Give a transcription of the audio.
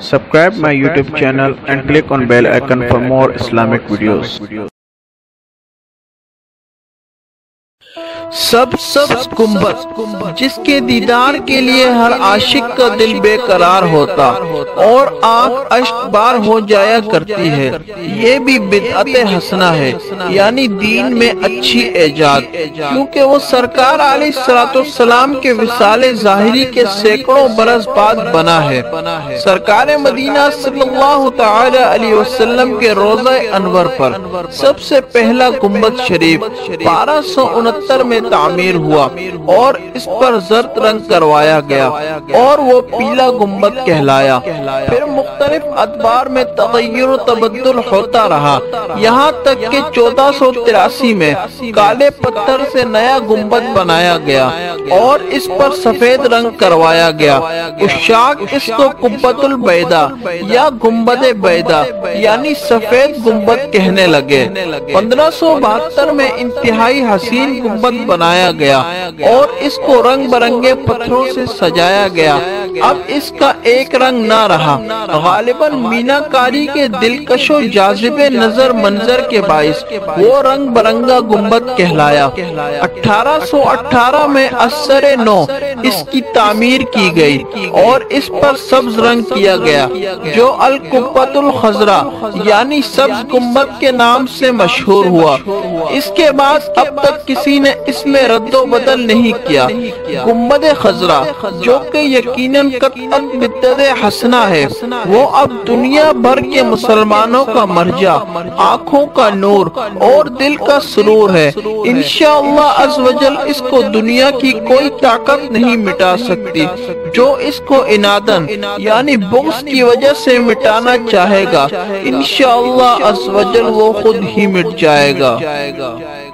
Subscribe my YouTube channel and click on bell icon for more Islamic videos. سب گنبد جس کے دیدار کے لیے ہر عاشق کا دل بے قرار ہوتا اور آنکھ اشک بار ہو جایا کرتی ہے، یہ بھی بدعت حسنہ ہے، یعنی دین میں اچھی ایجاد، کیونکہ وہ سرکار علیہ السلام کے وصال ظاہری کے سینکڑوں برس بعد بنا ہے۔ سرکار مدینہ صلی اللہ تعالی علیہ وسلم کے روضہ انور پر سب سے پہلا گنبد شریف 1269 میں تعمیر ہوا اور اس پر زرد رنگ کروایا گیا اور وہ پیلا گنبد کہلایا۔ پھر مختلف ادوار میں تغیر و تبدل ہوتا رہا، یہاں تک کہ 1483 میں کالے پتھر سے نیا گنبد بنایا گیا اور اس پر سفید رنگ کروایا گیا۔ عشاق اس کو قبۃ البیضاء یا گنبد بیضاء یعنی سفید گنبد کہنے لگے۔ 1572 میں انتہائی حسین گنبد بنایا گیا اور اس کو رنگ برنگے پتھروں سے سجایا گیا۔ اب اس کا ایک رنگ نہ رہا، غالباً میناکاری کے دلکش و جاذب نظر منظر کے باعث وہ رنگ برنگا گنبد کہلایا۔ 1818 میں اثر نو اس کی تعمیر کی گئی اور اس پر سبز رنگ کیا گیا جو القبۃ الخضراء یعنی سبز گنبد کے نام سے مشہور ہوا۔ اس کے بعد اب تک کسی نے اس میں رد و بدل نہیں کیا۔ گنبد خضراء جو کہ یقیناً قطعاً بدعت حسنہ ہے، وہ اب دنیا بھر کے مسلمانوں کا مرجع، آنکھوں کا نور اور دل کا سرور ہے۔ انشاءاللہ عز و جل اس کو دنیا کی کوئی طاقت نہیں مٹا سکتی۔ جو اس کو عناداً یعنی بغض کی وجہ سے مٹانا چاہے گا، انشاءاللہ عز و جل وہ خود ہی مٹ جائے گا۔